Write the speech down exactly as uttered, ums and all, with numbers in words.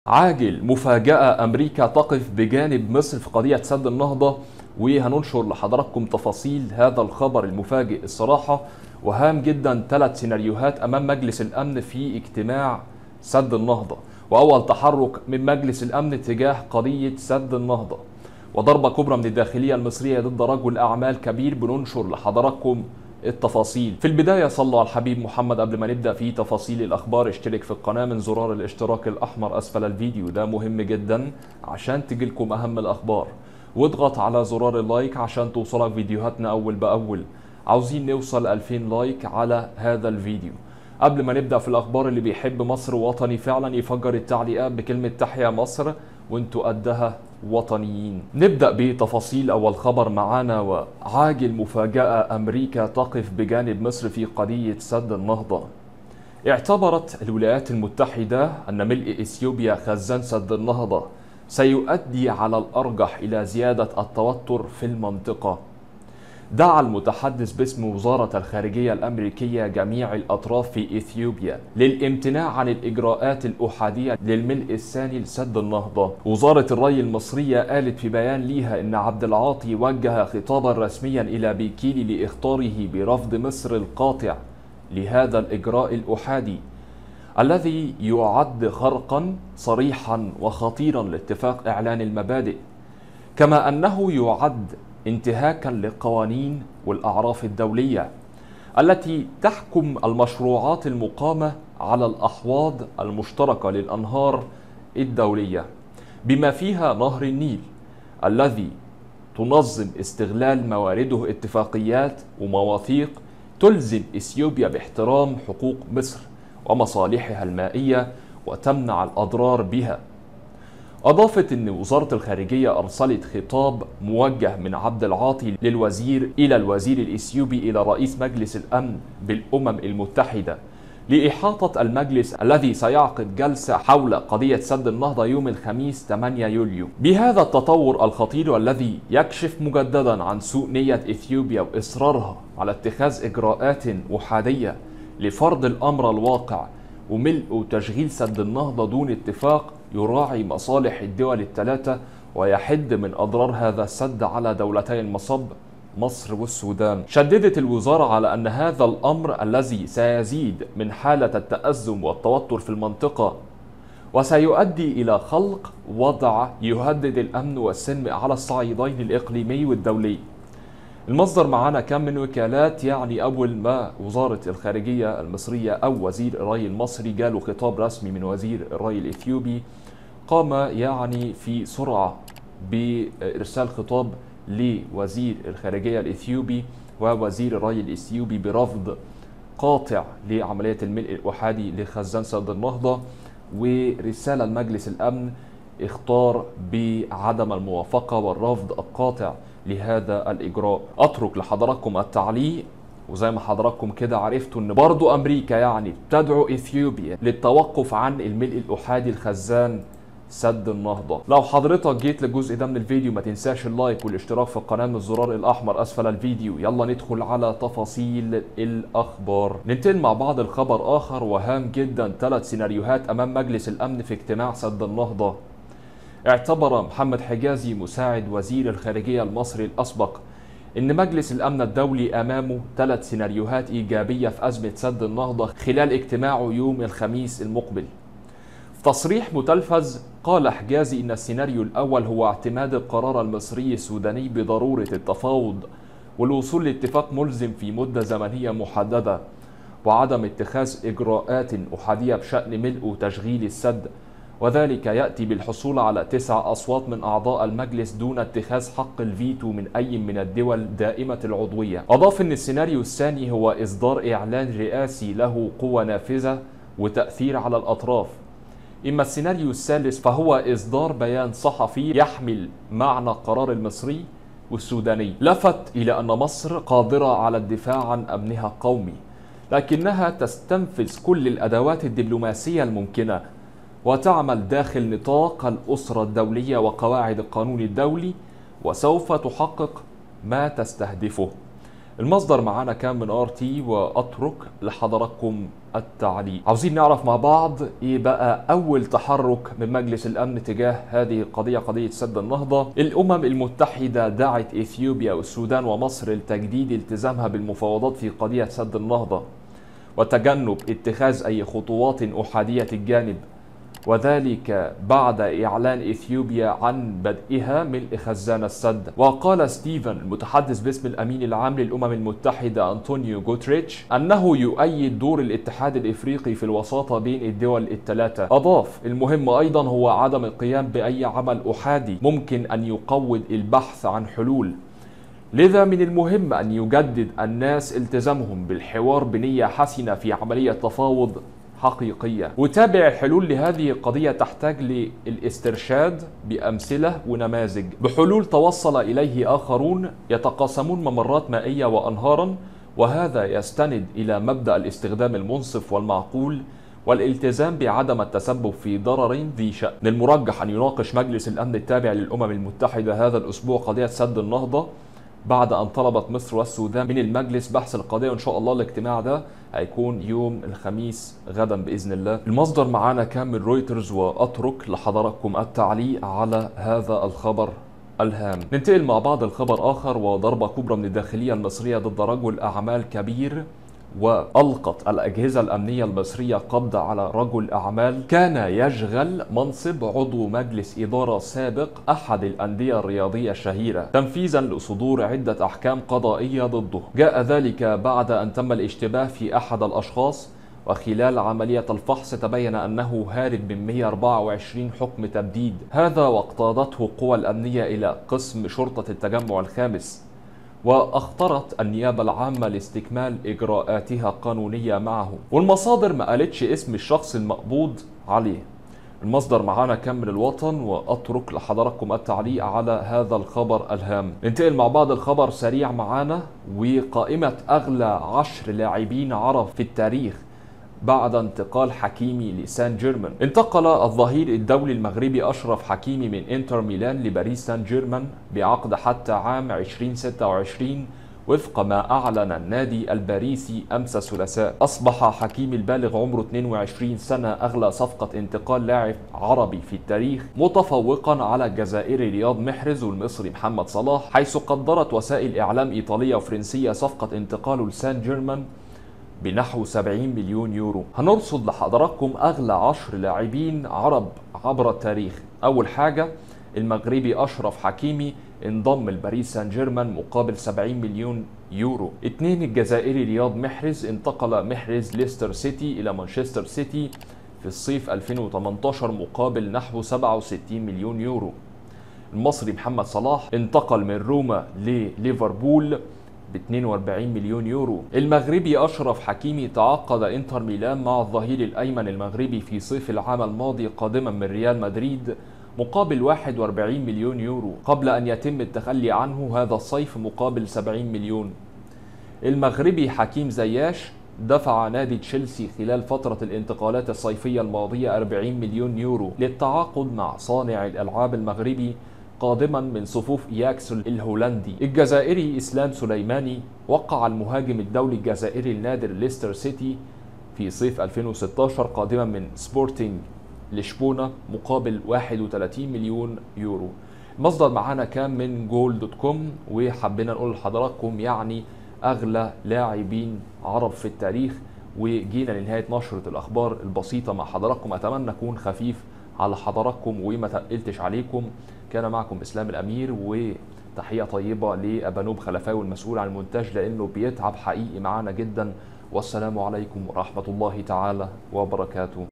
عاجل مفاجأة، أمريكا تقف بجانب مصر في قضية سد النهضة. وهننشر لحضراتكم تفاصيل هذا الخبر المفاجئ الصراحة وهام جدا. ثلاث سيناريوهات أمام مجلس الأمن في اجتماع سد النهضة، وأول تحرك من مجلس الأمن تجاه قضية سد النهضة، وضربة كبرى من الداخلية المصرية ضد رجل أعمال كبير. بننشر لحضراتكم التفاصيل. في البداية صلوا على الحبيب محمد. قبل ما نبدأ في تفاصيل الأخبار اشترك في القناة من زرار الاشتراك الأحمر أسفل الفيديو، ده مهم جدا عشان تجيلكم أهم الأخبار، واضغط على زرار اللايك عشان توصلك فيديوهاتنا أول بأول. عاوزين نوصل ألفين لايك على هذا الفيديو. قبل ما نبدأ في الأخبار، اللي بيحب مصر وطني فعلا يفجر التعليقات بكلمة تحيا مصر، وانتوا قدها وطنيين. نبدأ بتفاصيل أول خبر معانا. وعاجل مفاجأة، أمريكا تقف بجانب مصر في قضية سد النهضة. اعتبرت الولايات المتحدة أن ملء إثيوبيا خزان سد النهضة سيؤدي على الأرجح إلى زيادة التوتر في المنطقة. دعا المتحدث باسم وزارة الخارجية الأمريكية جميع الأطراف في إثيوبيا للامتناع عن الإجراءات الأحادية للملء الثاني لسد النهضة. وزارة الري المصرية قالت في بيان ليها إن عبد العاطي وجه خطابا رسميا إلى بيكيلي لإخطاره برفض مصر القاطع لهذا الإجراء الأحادي الذي يعد خرقا صريحا وخطيرا لاتفاق إعلان المبادئ، كما أنه يعد انتهاكا للقوانين والأعراف الدولية التي تحكم المشروعات المقامة على الأحواض المشتركة للأنهار الدولية، بما فيها نهر النيل الذي تنظم استغلال موارده اتفاقيات ومواثيق تلزم إثيوبيا باحترام حقوق مصر ومصالحها المائية وتمنع الأضرار بها. أضافت أن وزارة الخارجية أرسلت خطاب موجه من عبد العاطي للوزير إلى الوزير الإثيوبي إلى رئيس مجلس الأمن بالأمم المتحدة لإحاطة المجلس الذي سيعقد جلسة حول قضية سد النهضة يوم الخميس ثمانية يوليو. بهذا التطور الخطير والذي يكشف مجددا عن سوء نية إثيوبيا وإصرارها على اتخاذ إجراءات أحادية لفرض الأمر الواقع وملء وتشغيل سد النهضة دون اتفاق يراعي مصالح الدول الثلاثة ويحد من أضرار هذا السد على دولتي المصب مصر والسودان. شددت الوزارة على أن هذا الأمر الذي سيزيد من حالة التأزم والتوتر في المنطقة وسيؤدي إلى خلق وضع يهدد الأمن والسلم على الصعيدين الإقليمي والدولي. المصدر معنا كان من وكالات، يعني أول ما وزارة الخارجية المصرية أو وزير الري المصري جاله خطاب رسمي من وزير الري الإثيوبي، قام يعني في سرعة بإرسال خطاب لوزير الخارجية الإثيوبي ووزير الري الإثيوبي برفض قاطع لعملية الملء الأحادي لخزان سد النهضة، ورسالة لمجلس الأمن اختار بعدم الموافقة والرفض القاطع لهذا الإجراء. أترك لحضراتكم التعليق. وزي ما حضراتكم كده عرفتوا ان برضو امريكا يعني تدعو اثيوبيا للتوقف عن الملء الاحادي الخزان سد النهضة. لو حضرتك جيت للجزء ده من الفيديو ما تنساش اللايك والاشتراك في القناة من الزرار الاحمر اسفل الفيديو. يلا ندخل على تفاصيل الاخبار. ننتقل مع بعض الخبر اخر وهام جدا. ثلاث سيناريوهات امام مجلس الامن في اجتماع سد النهضة. اعتبر محمد حجازي مساعد وزير الخارجية المصري الاسبق إن مجلس الأمن الدولي أمامه ثلاث سيناريوهات إيجابية في أزمة سد النهضة خلال اجتماعه يوم الخميس المقبل. في تصريح متلفز قال حجازي إن السيناريو الأول هو اعتماد القرار المصري السوداني بضرورة التفاوض والوصول لاتفاق ملزم في مدة زمنية محددة، وعدم اتخاذ إجراءات أحادية بشأن ملء وتشغيل السد، وذلك يأتي بالحصول على تسع أصوات من أعضاء المجلس دون اتخاذ حق الفيتو من أي من الدول دائمة العضوية. أضاف أن السيناريو الثاني هو إصدار إعلان رئاسي له قوة نافذة وتأثير على الأطراف. إما السيناريو الثالث فهو إصدار بيان صحفي يحمل معنى القرار المصري والسوداني. لفت إلى أن مصر قادرة على الدفاع عن أمنها القومي، لكنها تستنفذ كل الأدوات الدبلوماسية الممكنة وتعمل داخل نطاق الأسرة الدولية وقواعد القانون الدولي، وسوف تحقق ما تستهدفه. المصدر معانا كان من ار تي، واترك لحضراتكم التعليق. عاوزين نعرف مع بعض ايه بقى اول تحرك من مجلس الامن تجاه هذه القضيه، قضيه سد النهضه. الامم المتحده دعت اثيوبيا والسودان ومصر لتجديد التزامها بالمفاوضات في قضيه سد النهضه وتجنب اتخاذ اي خطوات احاديه الجانب، وذلك بعد إعلان إثيوبيا عن بدئها ملء خزان السد. وقال ستيفن المتحدث باسم الأمين العام للأمم المتحدة أنطونيو غوتريتش أنه يؤيد دور الاتحاد الإفريقي في الوساطة بين الدول الثلاثة. أضاف: المهم أيضا هو عدم القيام بأي عمل أحادي ممكن أن يقوض البحث عن حلول، لذا من المهم أن يجدد الناس التزامهم بالحوار بنية حسنة في عملية تفاوض حقيقية. وتابع الحلول لهذه القضية تحتاج للاسترشاد بأمثلة ونماذج بحلول توصل إليه آخرون يتقاسمون ممرات مائية وأنهارا، وهذا يستند إلى مبدأ الاستخدام المنصف والمعقول والالتزام بعدم التسبب في ضرر ذي شأن. من المرجح أن يناقش مجلس الأمن التابع للأمم المتحدة هذا الأسبوع قضية سد النهضة، بعد أن طلبت مصر والسودان من المجلس بحث القضية، وإن شاء الله الاجتماع ده هيكون يوم الخميس غدا بإذن الله. المصدر معانا كان من رويترز، وأترك لحضراتكم التعليق على هذا الخبر الهام. ننتقل مع بعض الخبر آخر، وضربة كبرى من الداخلية المصرية ضد رجل أعمال كبير، وألقت الأجهزة الأمنية المصرية قبض على رجل أعمال كان يشغل منصب عضو مجلس إدارة سابق أحد الأندية الرياضية الشهيرة، تنفيذا لصدور عدة أحكام قضائية ضده. جاء ذلك بعد أن تم الاشتباه في أحد الأشخاص، وخلال عملية الفحص تبين أنه هارب من مئة وأربعة وعشرين حكم تبديد، هذا واقتادته القوى الأمنية إلى قسم شرطة التجمع الخامس، واخترت النيابة العامة لاستكمال إجراءاتها القانونية معه. والمصادر ما قالتش اسم الشخص المقبوض عليه. المصدر معانا كان من الوطن، وأترك لحضراتكم التعليق على هذا الخبر الهام. ننتقل مع بعض الخبر سريع معانا، وقائمة أغلى عشر لاعبين عرب في التاريخ بعد انتقال حكيمي لسان جيرمان. انتقل الظهير الدولي المغربي أشرف حكيمي من انتر ميلان لباريس سان جيرمان بعقد حتى عام ألفين وستة وعشرين وفق ما أعلن النادي الباريسي أمس الثلاثاء. أصبح حكيمي البالغ عمره اثنين وعشرين سنة أغلى صفقة انتقال لاعب عربي في التاريخ، متفوقا على الجزائري رياض محرز والمصري محمد صلاح، حيث قدرت وسائل إعلام إيطالية وفرنسية صفقة انتقاله لسان جيرمان بنحو سبعين مليون يورو. هنرصد لحضراتكم أغلى عشر لاعبين عرب عبر التاريخ. أول حاجة المغربي أشرف حكيمي انضم لباريس سان جيرمان مقابل سبعين مليون يورو. اثنين الجزائري رياض محرز، انتقل محرز ليستر سيتي إلى مانشستر سيتي في الصيف ألفين وثمانية عشر مقابل نحو سبعة وستين مليون يورو. المصري محمد صلاح انتقل من روما لليفربول ب اثنين وأربعين مليون يورو. المغربي أشرف حكيمي تعاقد انتر ميلان مع الظهير الأيمن المغربي في صيف العام الماضي قادما من ريال مدريد مقابل واحد وأربعين مليون يورو، قبل أن يتم التخلي عنه هذا الصيف مقابل سبعين مليون. المغربي حكيم زياش دفع نادي تشيلسي خلال فترة الانتقالات الصيفية الماضية أربعين مليون يورو للتعاقد مع صانع الألعاب المغربي قادما من صفوف إياكس الهولندي. الجزائري إسلام سليماني وقع المهاجم الدولي الجزائري النادر ليستر سيتي في صيف ألفين وستة عشر قادما من سبورتينج لشبونة مقابل واحد وثلاثين مليون يورو. المصدر معانا كان من جول دوت كوم، وحبينا نقول لحضراتكم يعني أغلى لاعبين عرب في التاريخ. وجينا لنهاية نشرة الأخبار البسيطة مع حضراتكم، أتمنى أكون خفيف على حضراتكم وما تقلتش عليكم. كان معكم إسلام الأمير، وتحية طيبة لأبانوب خلفاوي المسؤول عن المونتاج لأنه بيتعب حقيقي معانا جدا. والسلام عليكم ورحمة الله تعالى وبركاته.